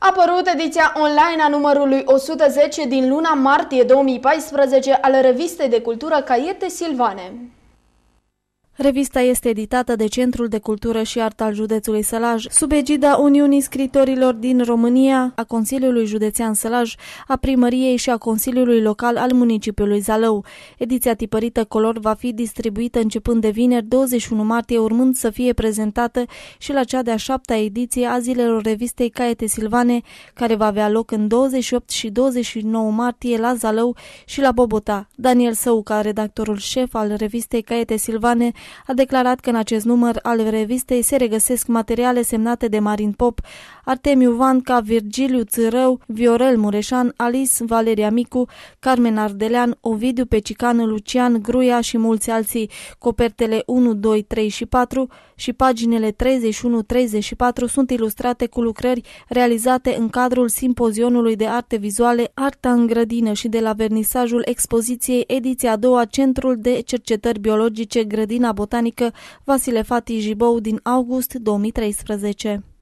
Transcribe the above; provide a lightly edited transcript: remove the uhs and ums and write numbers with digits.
A apărut ediția online a numărului 110 din luna martie 2014 al Revistei de Cultură Caiete Silvane. Revista este editată de Centrul de Cultură și Artă al județului Sălaj, sub egida Uniunii Scriitorilor din România, a Consiliului Județean Sălaj, a Primăriei și a Consiliului Local al municipiului Zalău. Ediția tipărită color va fi distribuită începând de vineri 21 martie, urmând să fie prezentată și la cea de-a 7-a ediție a zilelor revistei Caiete Silvane, care va avea loc în 28 și 29 martie la Zalău și la Bobota. Daniel Săuca, redactorul șef al revistei Caiete Silvane, a declarat că în acest număr al revistei se regăsesc materiale semnate de Marin Pop, Artemiu Vanca, Virgiliu Țărău, Viorel Mureșan, Alice Valeria Micu, Carmen Ardelean, Ovidiu Pecican, Lucian Gruia și mulți alții. Copertele 1, 2, 3 și 4 și paginile 31-34 sunt ilustrate cu lucrări realizate în cadrul simpozionului de arte vizuale Arta în grădină și de la vernisajul expoziției ediția a doua Centrul de Cercetări Biologice Grădina Botanică Vasile Fati Jibou din august 2013.